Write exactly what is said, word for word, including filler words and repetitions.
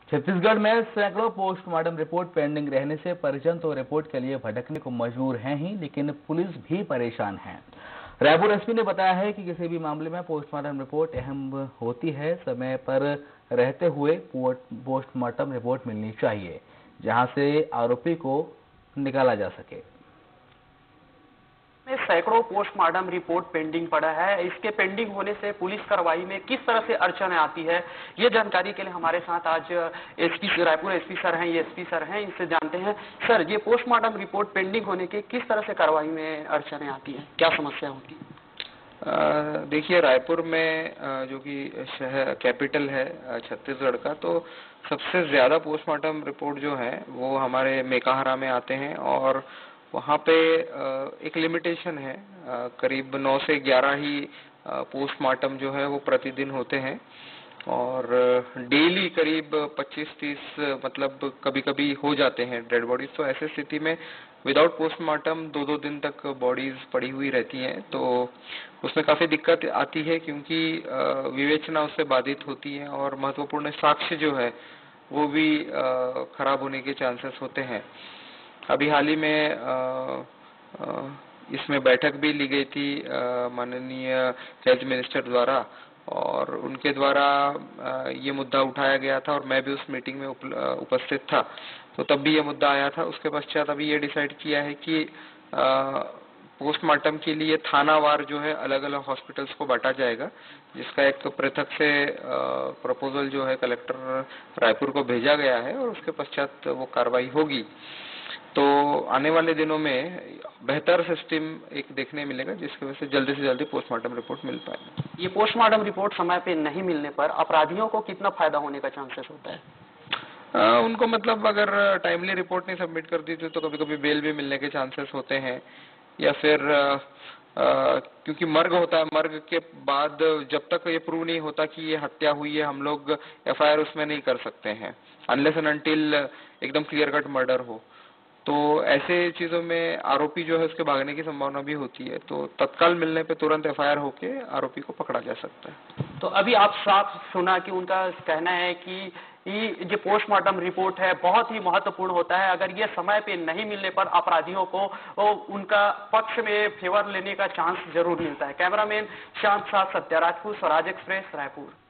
छत्तीसगढ़ में सैकड़ों postmortem report pending रहने से परिजन तो रिपोर्ट के लिए भटकने को मजबूर हैं ही, लेकिन पुलिस भी परेशान है। रायपुर एसपी ने बताया है कि किसी भी मामले में पोस्टमार्टम रिपोर्ट अहम होती है। समय पर रहते हुए पोस्टमार्टम रिपोर्ट मिलनी चाहिए, जहां से आरोपी को निकाला जा सके। में सैकड़ों पोस्टमार्टम रिपोर्ट पेंडिंग पड़ा है। इसके पेंडिंग होने से पुलिस कार्रवाई में किस तरह से अड़चन आती है, ये जानकारी के लिए हमारे साथ आज एसपी रायपुर एसपी सर हैं, ये एसपी सर हैं, इनसे जानते हैं। सर, ये पोस्टमार्टम रिपोर्ट पेंडिंग होने के किस तरह से कार्रवाई में अड़चने आती है, क्या समस्या होती है? देखिए, रायपुर में जो कि शहर कैपिटल है छत्तीसगढ़ का, तो सबसे ज्यादा पोस्टमार्टम रिपोर्ट जो है वो हमारे मेकाहारा में आते हैं और वहाँ पे एक लिमिटेशन है, करीब नौ से ग्यारह ही पोस्टमार्टम जो है वो प्रतिदिन होते हैं और डेली करीब पच्चीस तीस मतलब कभी कभी हो जाते हैं डेड बॉडीज। तो ऐसे स्थिति में विदाउट पोस्टमार्टम दो दो दिन तक बॉडीज पड़ी हुई रहती हैं, तो उसमें काफी दिक्कत आती है क्योंकि विवेचना उससे बाधित होती है और महत्वपूर्ण साक्ष्य जो है वो भी खराब होने के चांसेस होते हैं। अभी हाल ही में आ, आ, इसमें बैठक भी ली गई थी माननीय हेल्थ मिनिस्टर द्वारा और उनके द्वारा आ, ये मुद्दा उठाया गया था और मैं भी उस मीटिंग में उप, उपस्थित था, तो तब भी ये मुद्दा आया था। उसके पश्चात अभी ये डिसाइड किया है कि पोस्टमार्टम के लिए थानावार जो है अलग अलग हॉस्पिटल्स को बांटा जाएगा, जिसका एक पृथक से प्रपोजल जो है कलेक्टर रायपुर को भेजा गया है और उसके पश्चात वो कार्रवाई होगी। तो आने वाले दिनों में बेहतर सिस्टम एक देखने मिलेगा, जिसकी वजह से जल्दी से जल्दी पोस्टमार्टम रिपोर्ट मिल पाए। ये पोस्टमार्टम रिपोर्ट समय पे नहीं मिलने पर अपराधियों को कितना फायदा होने का चांसेस होता है? आ, उनको मतलब अगर टाइमली रिपोर्ट नहीं सबमिट कर दी तो कभी कभी बेल भी मिलने के चांसेस होते हैं, या फिर आ, आ, क्योंकि मर्ग होता है, मर्ग के बाद जब तक ये प्रूव नहीं होता कि ये हत्या हुई है, हम लोग एफ आई आर उसमें नहीं कर सकते हैं अनलेस एंड अनटिल एकदम क्लियर कट मर्डर हो। तो ऐसे चीजों में आरोपी जो है उसके भागने की संभावना भी होती है, तो तत्काल मिलने पे तुरंत एफ आई आर होके आरोपी को पकड़ा जा सकता है। तो अभी आप साफ सुना कि उनका कहना है कि ये जो पोस्टमार्टम रिपोर्ट है बहुत ही महत्वपूर्ण होता है, अगर ये समय पे नहीं मिलने पर अपराधियों को उनका पक्ष में फेवर लेने का चांस जरूर मिलता है। कैमरामैन शांत साथ सत्या राजपूत, स्वराज एक्सप्रेस, रायपुर।